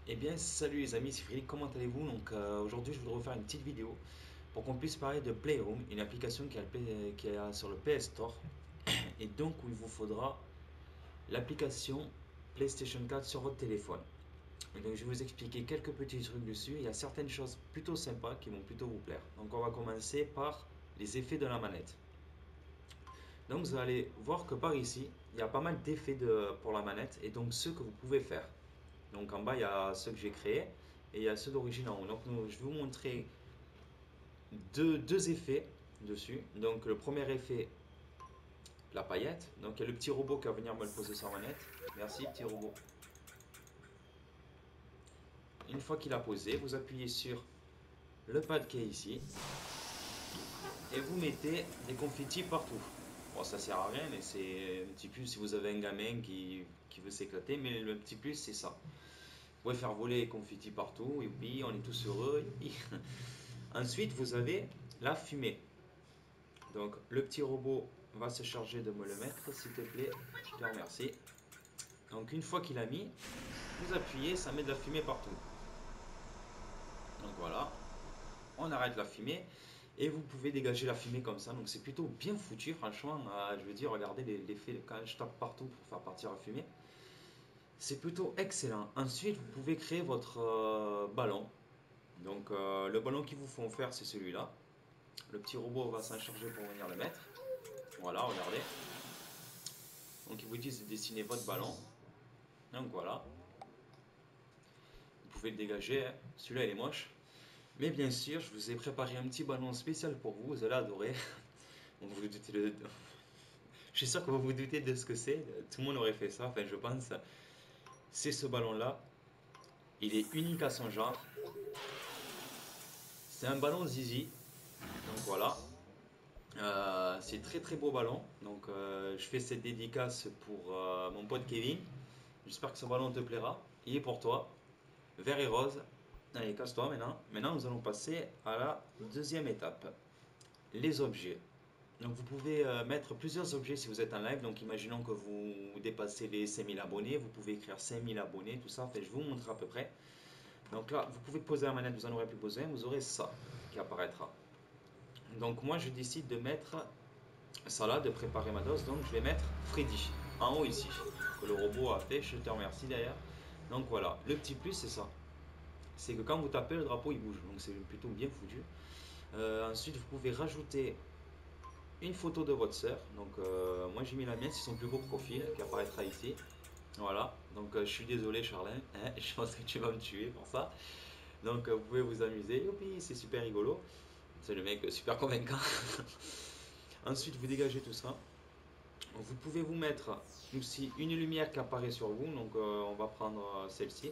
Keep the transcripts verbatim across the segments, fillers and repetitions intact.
Eh bien, salut les amis, c'est Frédéric, comment allez-vous? Donc euh, aujourd'hui, je voudrais vous faire une petite vidéo pour qu'on puisse parler de Playroom, une application qui est, qui est sur le P S Store et donc où il vous faudra l'application PlayStation quatre sur votre téléphone. Et donc je vais vous expliquer quelques petits trucs dessus. Il y a certaines choses plutôt sympas qui vont plutôt vous plaire. Donc on va commencer par les effets de la manette. Donc vous allez voir que par ici, il y a pas mal d'effets de, pour la manette et donc ceux que vous pouvez faire. Donc en bas, il y a ceux que j'ai créés et il y a ceux d'origine en haut. Donc nous, je vais vous montrer deux, deux effets dessus. Donc le premier effet, la paillette. Donc il y a le petit robot qui va venir me le poser sur la manette. Merci petit robot. Une fois qu'il a posé, vous appuyez sur le pad qui est ici et vous mettez des confettis partout. Bon, ça sert à rien, mais c'est un petit plus si vous avez un gamin qui, qui veut s'éclater. Mais le petit plus, c'est ça. Vous pouvez faire voler les confettis partout. Et puis, on est tous heureux. Ensuite, vous avez la fumée. Donc, le petit robot va se charger de me le mettre, s'il te plaît. Je te remercie. Donc, une fois qu'il a mis, vous appuyez, ça met de la fumée partout. Donc voilà, on arrête la fumée et vous pouvez dégager la fumée comme ça. Donc c'est plutôt bien foutu, franchement. Euh, je veux dire, regardez l'effet quand je tape partout pour faire partir la fumée. C'est plutôt excellent. Ensuite, vous pouvez créer votre euh, ballon. Donc euh, le ballon qu'il vous faut faire, c'est celui-là. Le petit robot va s'en charger pour venir le mettre. Voilà, regardez. Donc il vous dit de dessiner votre ballon. Donc voilà. Vous pouvez le dégager, hein. Celui-là il est moche. Mais bien sûr, je vous ai préparé un petit ballon spécial pour vous, vous allez adorer. Vous vous doutez de... Je suis sûr que vous vous doutez de ce que c'est. Tout le monde aurait fait ça, enfin je pense. C'est ce ballon-là. Il est unique à son genre. C'est un ballon Zizi. Donc voilà. Euh, c'est très très beau ballon. Donc euh, je fais cette dédicace pour euh, mon pote Kevin. J'espère que ce ballon te plaira. Il est pour toi. Vert et rose. Allez, casse-toi maintenant. Maintenant, nous allons passer à la deuxième étape. Les objets. Donc vous pouvez euh, mettre plusieurs objets si vous êtes en live. Donc imaginons que vous dépassez les cinq mille abonnés. Vous pouvez écrire cinq mille abonnés, tout ça. Enfin, je vous montre à peu près. Donc là, vous pouvez poser la manette, vous en aurez plus besoin. Vous aurez ça qui apparaîtra. Donc moi, je décide de mettre ça là, de préparer ma dose. Donc je vais mettre Freddy en haut ici. Que le robot a fait. Je te remercie d'ailleurs. Donc voilà, le petit plus c'est ça. C'est que quand vous tapez, le drapeau il bouge. Donc c'est plutôt bien foutu. Euh, ensuite, vous pouvez rajouter une photo de votre sœur. Donc euh, moi j'ai mis la mienne, c'est son plus beau profil qui apparaîtra ici. Voilà, donc euh, je suis désolé Charlin, hein, je pense que tu vas me tuer pour ça. Donc euh, vous pouvez vous amuser, youpi, c'est super rigolo. C'est le mec super convaincant. Ensuite vous dégagez tout ça. Vous pouvez vous mettre aussi une lumière qui apparaît sur vous, donc euh, on va prendre euh, celle-ci.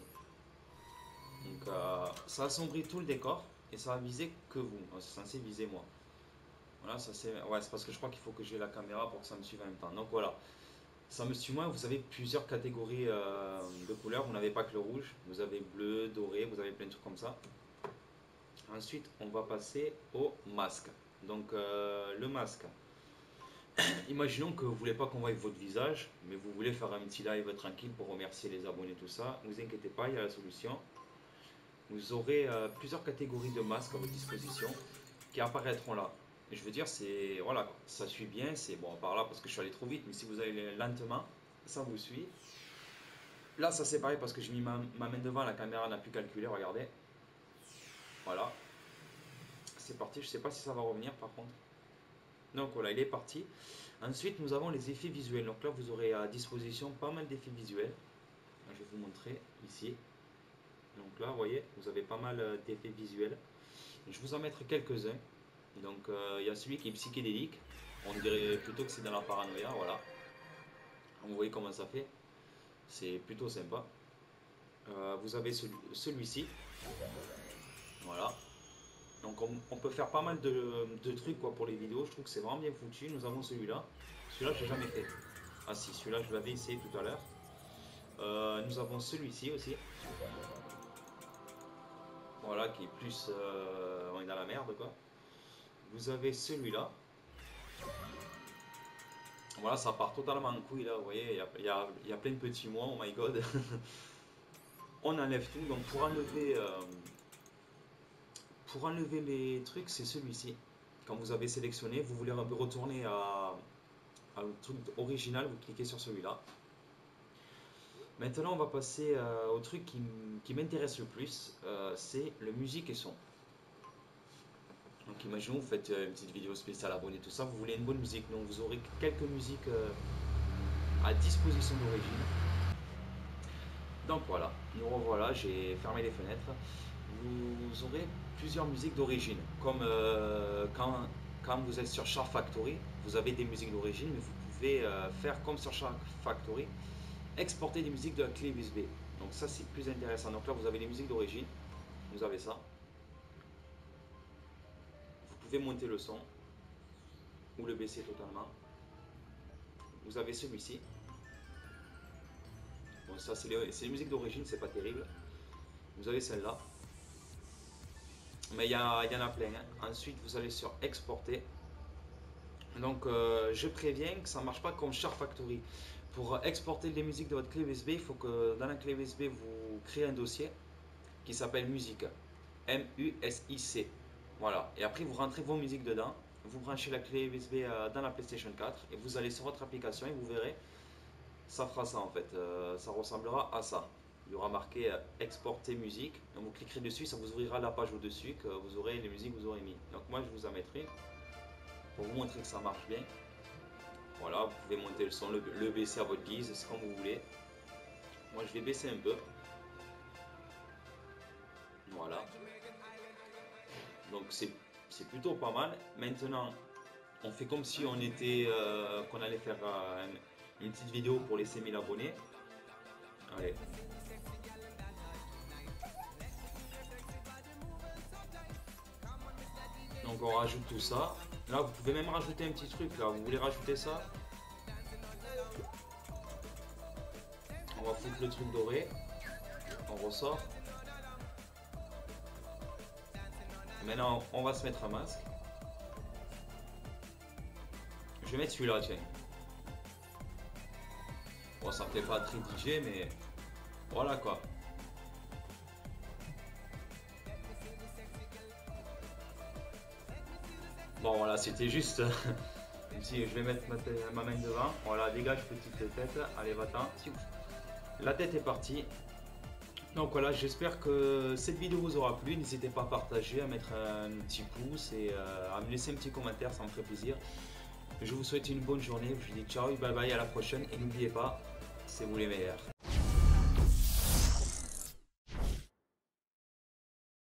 Donc euh, ça assombrit tout le décor et ça va viser que vous, c'est censé viser moi. Voilà, ça c'est ouais, c'est parce que je crois qu'il faut que j'ai la caméra pour que ça me suive en même temps. Donc voilà, ça me suit moi. Vous avez plusieurs catégories euh, de couleurs. Vous n'avez pas que le rouge. Vous avez bleu, doré, vous avez plein de trucs comme ça. Ensuite, on va passer au masque. Donc euh, le masque. Imaginons que vous ne voulez pas qu'on voie votre visage, mais vous voulez faire un petit live tranquille pour remercier les abonnés, tout ça. Ne vous inquiétez pas, il y a la solution. Vous aurez euh, plusieurs catégories de masques à votre disposition qui apparaîtront là. Et je veux dire, c'est voilà, ça suit bien. C'est bon par là parce que je suis allé trop vite, mais si vous allez lentement, ça vous suit. Là, ça c'est pareil parce que j'ai mis ma, ma main devant, la caméra n'a plus calculé. Regardez, voilà, c'est parti. Je sais pas si ça va revenir par contre. Donc voilà, il est parti. Ensuite, nous avons les effets visuels. Donc là, vous aurez à disposition pas mal d'effets visuels. Je vais vous montrer ici. Donc là, vous voyez, vous avez pas mal euh, d'effets visuels. Je vais vous en mettre quelques-uns. Donc euh, il y a celui qui est psychédélique. On dirait plutôt que c'est dans la paranoïa, voilà. Vous voyez comment ça fait. C'est plutôt sympa. Euh, vous avez celui- celui-ci. Voilà. Donc on, on peut faire pas mal de, de trucs quoi, pour les vidéos. Je trouve que c'est vraiment bien foutu. Nous avons celui-là. Celui-là, je l'ai jamais fait. Ah si, celui-là, je l'avais essayé tout à l'heure. Euh, nous avons celui-ci aussi. Voilà, qui est plus... euh, on est dans la merde, quoi. Vous avez celui-là. Voilà, ça part totalement en couille, là. Vous voyez, il y a, il y a- il y a plein de petits mois. Oh my god. on enlève tout. Donc pour enlever, euh, pour enlever les trucs, c'est celui-ci. Quand vous avez sélectionné, vous voulez retourner à, à le truc original, vous cliquez sur celui-là. Maintenant, on va passer euh, au truc qui, qui m'intéresse le plus, euh, c'est le musique et son. Donc imaginons, vous faites euh, une petite vidéo spéciale abonné, tout ça, vous voulez une bonne musique, donc vous aurez quelques musiques euh, à disposition d'origine. Donc voilà, nous revoilà, j'ai fermé les fenêtres. Vous aurez plusieurs musiques d'origine, comme euh, quand, quand vous êtes sur Shark Factory, vous avez des musiques d'origine, mais vous pouvez euh, faire comme sur Shark Factory, exporter des musiques de la clé U S B. Donc ça c'est plus intéressant. Donc là vous avez les musiques d'origine, vous avez ça. Vous pouvez monter le son ou le baisser totalement. Vous avez celui-ci. Bon ça c'est les, les musiques d'origine, c'est pas terrible. Vous avez celle-là. Mais il y, y en a plein. Hein. Ensuite vous allez sur exporter. Donc euh, je préviens que ça ne marche pas comme Shark Factory. Pour exporter les musiques de votre clé U S B, il faut que dans la clé U S B vous créez un dossier qui s'appelle musique. M U S I C. Voilà. Et après vous rentrez vos musiques dedans. Vous branchez la clé U S B dans la PlayStation quatre et vous allez sur votre application et vous verrez, ça fera ça en fait. Euh, ça ressemblera à ça. Il y aura marqué euh, exporter musique. Donc vous cliquerez dessus, ça vous ouvrira la page au-dessus que vous aurez les musiques que vous aurez mis. Donc moi je vous en mettrai pour vous montrer que ça marche bien. Voilà, vous pouvez monter le son, le, le baisser à votre guise, c'est comme vous voulez. Moi je vais baisser un peu. Voilà. Donc c'est plutôt pas mal. Maintenant, on fait comme si on était, euh, qu'on allait faire euh, une petite vidéo pour les cinq mille abonnés. Allez. Donc on rajoute tout ça. Là vous pouvez même rajouter un petit truc là. Vous voulez rajouter ça? On va foutre le truc doré. On ressort. Maintenant on va se mettre un masque. Je vais mettre celui-là, tiens. Bon, ça me fait pas très D J, mais voilà quoi. Bon voilà, c'était juste. Ici, je vais mettre ma, ma main devant. Voilà, dégage petite tête. Allez, va-t'en. La tête est partie. Donc voilà, j'espère que cette vidéo vous aura plu. N'hésitez pas à partager, à mettre un petit pouce et euh, à me laisser un petit commentaire, ça me ferait plaisir. Je vous souhaite une bonne journée. Je vous dis ciao et bye bye, à la prochaine. Et n'oubliez pas, c'est vous les meilleurs.